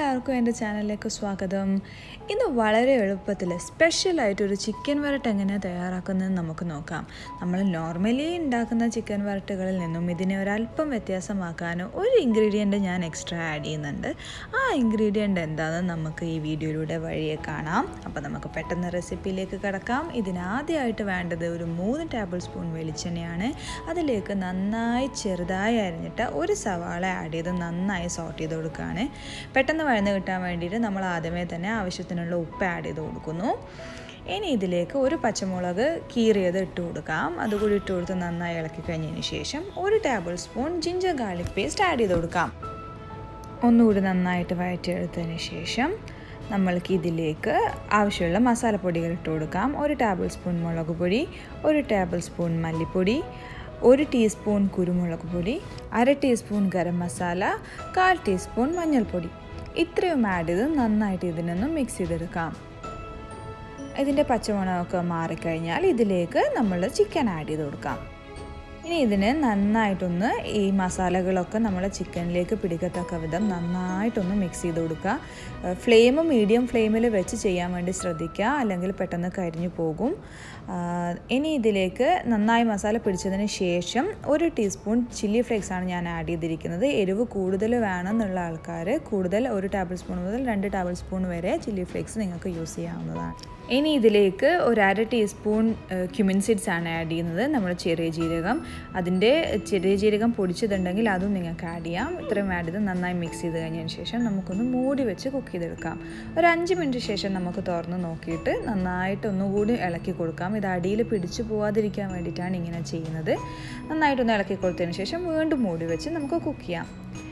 എല്ലാവർക്കും എൻ്റെ ചാനലിലേക്ക് സ്വാഗതം. ഇന്ന് വളരെ എളുപ്പത്തിൽ സ്പെഷ്യലായിട്ടൊരു ചിക്കൻ വരട്ട് എങ്ങനെയാണ് തയ്യാറാക്കുന്നതെന്ന് നമുക്ക് നോക്കാം. നമ്മൾ നോർമലി ഉണ്ടാക്കുന്ന ചിക്കൻ വരട്ടുകളിൽ നിന്നും ഇതിനെ ഒരല്പം വ്യത്യാസമാക്കാൻ ഒരു ഇൻഗ്രീഡിയൻറ്റ് ഞാൻ എക്സ്ട്രാ ആഡ് ചെയ്യുന്നുണ്ട്. ആ ഇൻഗ്രീഡിയൻറ്റ് എന്താണെന്ന് നമുക്ക് ഈ വീഡിയോയിലൂടെ വഴിയെ കാണാം. അപ്പോൾ നമുക്ക് പെട്ടെന്ന് റെസിപ്പിയിലേക്ക് കിടക്കാം. ഇതിനാദ്യമായിട്ട് വേണ്ടത് ഒരു 3 ടേബിൾ സ്പൂൺ വെളിച്ചെണ്ണയാണ്. അതിലേക്ക് നന്നായി ചെറുതായി അരിഞ്ഞിട്ട് ഒരു സവാള ആഡ് ചെയ്ത് നന്നായി സോട്ട് ചെയ്ത് കൊടുക്കുകയാണ്. പെട്ടെന്ന് വഴന്ന് കിട്ടാൻ വേണ്ടിയിട്ട് നമ്മൾ ആദ്യമേ തന്നെ ആവശ്യത്തിനുള്ള ഉപ്പ് ആഡ് ചെയ്ത് കൊടുക്കുന്നു. ഇനി ഇതിലേക്ക് ഒരു പച്ചമുളക് കീറിയത് ഇട്ട് കൊടുക്കാം. അതുകൂടി ഇട്ട് കൊടുത്ത് നന്നായി ഇളക്കി കഴിഞ്ഞതിന് ശേഷം 1 tablespoon ginger garlic paste add ചെയ്ത് കൊടുക്കാം. ഒന്നുകൂടി നന്നായിട്ട് വഴറ്റിയെടുത്തതിന് ശേഷം നമ്മൾക്ക് ഇതിലേക്ക് ആവശ്യമുള്ള മസാലപ്പൊടികൾ ഇട്ട് കൊടുക്കാം. 1 ടേബിൾ സ്പൂൺ മുളക് പൊടി, 1 ടേബിൾ സ്പൂൺ മല്ലിപ്പൊടി, 1 ടീസ്പൂൺ കുരുമുളക് പൊടി, 1/2 ടീസ്പൂൺ ഗരം മസാല, 1/4 ടീസ്പൂൺ മഞ്ഞൾപ്പൊടി. ഇത്രയും ആഡ് ചെയ്ത് നന്നായിട്ട് ഇതിനൊന്ന് മിക്സ് ചെയ്തെടുക്കാം. ഇതിൻ്റെ പച്ചമണമൊക്കെ മാറിക്കഴിഞ്ഞാൽ ഇതിലേക്ക് നമ്മൾ ചിക്കൻ ആഡ് ചെയ്ത് കൊടുക്കാം. ഇനി ഇതിനെ നന്നായിട്ടൊന്ന് ഈ മസാലകളൊക്കെ നമ്മൾ ചിക്കനിലേക്ക് പിടിക്കത്തക്ക വിധം നന്നായിട്ടൊന്ന് മിക്സ് ചെയ്ത് കൊടുക്കുക. ഫ്ലെയിം മീഡിയം ഫ്ലെയിമിൽ വെച്ച് ചെയ്യാൻ വേണ്ടി ശ്രദ്ധിക്കുക, അല്ലെങ്കിൽ പെട്ടെന്ന് കരിഞ്ഞു പോകും. ഇനി ഇതിലേക്ക് നന്നായി മസാല പിടിച്ചതിന് ശേഷം 1 ടീസ്പൂൺ ചില്ലി ഫ്ലേക്സാണ് ഞാൻ ആഡ് ചെയ്തിരിക്കുന്നത്. എരിവ് കൂടുതൽ വേണമെന്നുള്ള ആൾക്കാർ കൂടുതൽ 1 ടേബിൾ സ്പൂൺ മുതൽ 2 ടേബിൾ സ്പൂൺ വരെ ചില്ലി ഫ്ലേക്സ് നിങ്ങൾക്ക് യൂസ് ചെയ്യാവുന്നതാണ്. ഇനി ഇതിലേക്ക് 1/2 ടീസ്പൂൺ ക്യുമിൻ സീഡ്സ് ആണ് ആഡ് ചെയ്യുന്നത്. നമ്മൾ ചെറിയ ജീരകം, അതിൻ്റെ ചെറിയ ജീരകം പൊടിച്ചതുണ്ടെങ്കിൽ അതും നിങ്ങൾക്ക് ആഡ് ചെയ്യാം. ഇത്രയും ആഡ് ചെയ്ത് നന്നായി മിക്സ് ചെയ്ത് കഴിഞ്ഞതിന് ശേഷം നമുക്കൊന്ന് മൂടി വെച്ച് കുക്ക് ചെയ്തെടുക്കാം. ഒരു 5 മിനിറ്റ് ശേഷം നമുക്ക് തുറന്ന് നോക്കിയിട്ട് നന്നായിട്ട് ഒന്നുകൂടി ഇളക്കി കൊടുക്കാം. ഇത് അടിയിൽ പിടിച്ചു പോകാതിരിക്കാൻ വേണ്ടിയിട്ടാണ് ഇങ്ങനെ ചെയ്യുന്നത്. നന്നായിട്ടൊന്ന് ഇളക്കി കൊടുത്തതിന് ശേഷം വീണ്ടും മൂടി വെച്ച് നമുക്ക് കുക്ക് ചെയ്യാം.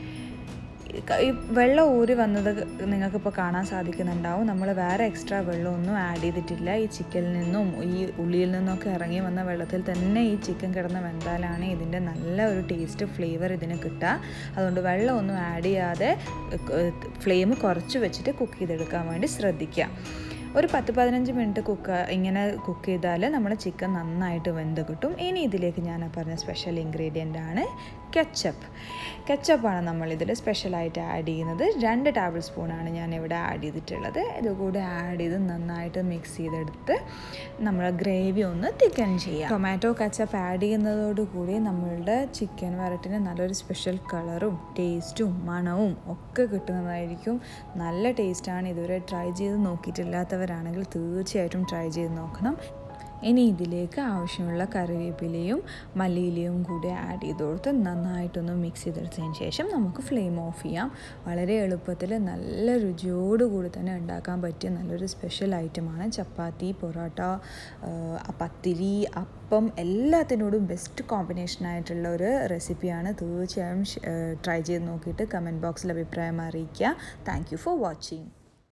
ഈ വെള്ളം ഊറി വന്നത് നിങ്ങൾക്കിപ്പോൾ കാണാൻ സാധിക്കുന്നുണ്ടാവും. നമ്മൾ വേറെ എക്സ്ട്രാ വെള്ളമൊന്നും ആഡ് ചെയ്തിട്ടില്ല. ഈ ചിക്കനിൽ നിന്നും ഈ ഉള്ളിയിൽ നിന്നൊക്കെ ഇറങ്ങി വന്ന വെള്ളത്തിൽ തന്നെ ഈ ചിക്കൻ കിടന്ന് വെന്താലാണ് ഇതിൻ്റെ നല്ല ഒരു ടേസ്റ്റ് ഫ്ലേവർ ഇതിന് കിട്ടുക. അതുകൊണ്ട് വെള്ളമൊന്നും ആഡ് ചെയ്യാതെ ഫ്ലെയിം കുറച്ച് വെച്ചിട്ട് കുക്ക് ചെയ്തെടുക്കാൻ വേണ്ടി ശ്രദ്ധിക്കുക. ഒരു 10-15 മിനിറ്റ് ഇങ്ങനെ കുക്ക് ചെയ്താൽ നമ്മുടെ ചിക്കൻ നന്നായിട്ട് വെന്ത് കിട്ടും. ഇനി ഇതിലേക്ക് ഞാൻ പറഞ്ഞ സ്പെഷ്യൽ ഇൻഗ്രീഡിയൻ്റ് ആണ് കെച്ചപ്പാണ് നമ്മളിതിൽ സ്പെഷ്യലായിട്ട് ആഡ് ചെയ്യുന്നത്. 2 ടേബിൾ സ്പൂണാണ് ഞാനിവിടെ ആഡ് ചെയ്തിട്ടുള്ളത്. ഇതുകൂടി ആഡ് ചെയ്ത് നന്നായിട്ട് മിക്സ് ചെയ്തെടുത്ത് നമ്മൾ ഗ്രേവി ഒന്ന് തിക്കൻ ചെയ്യാം. ടൊമാറ്റോ കെച്ചപ്പ് ആഡ് ചെയ്യുന്നതോടുകൂടി നമ്മളുടെ ചിക്കൻ വരട്ടിന് നല്ലൊരു സ്പെഷ്യൽ കളറും ടേസ്റ്റും മണവും ഒക്കെ കിട്ടുന്നതായിരിക്കും. നല്ല ടേസ്റ്റാണ്. ഇതുവരെ ട്രൈ ചെയ്ത് നോക്കിയിട്ടില്ലാത്തവരാണെങ്കിൽ തീർച്ചയായിട്ടും ട്രൈ ചെയ്ത് നോക്കണം. ഇനി ഇതിലേക്ക് ആവശ്യമുള്ള കറിവേപ്പിലയും മല്ലിയിലയും കൂടി ആഡ് ചെയ്ത് കൊടുത്ത് നന്നായിട്ടൊന്ന് മിക്സ് ചെയ്തെടുത്തതിന് ശേഷം നമുക്ക് ഫ്ലെയിം ഓഫ് ചെയ്യാം. വളരെ എളുപ്പത്തിൽ നല്ല രുചിയോടുകൂടി തന്നെ ഉണ്ടാക്കാൻ പറ്റിയ നല്ലൊരു സ്പെഷ്യൽ ഐറ്റമാണ്. ചപ്പാത്തി, പൊറോട്ട, പത്തിരി, അപ്പം എല്ലാത്തിനോടും ബെസ്റ്റ് കോമ്പിനേഷനായിട്ടുള്ള ഒരു റെസിപ്പിയാണ്. തീർച്ചയായും ട്രൈ ചെയ്ത് നോക്കിയിട്ട് കമൻറ്റ് ബോക്സിൽ അഭിപ്രായം അറിയിക്കുക. Thank you for watching.